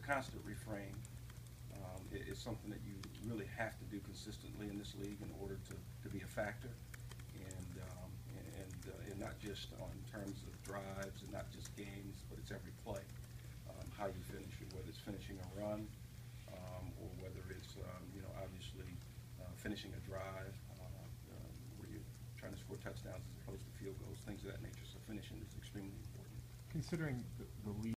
constant refrain. It's something that you really have to do consistently in this league in order to be a factor, and not just on terms of drives and not just games, but it's every play. How you finish it, whether it's finishing a run, or whether it's obviously finishing a drive where you're trying to score touchdowns as opposed to field goals, things of that nature. So finishing is extremely important. Considering the league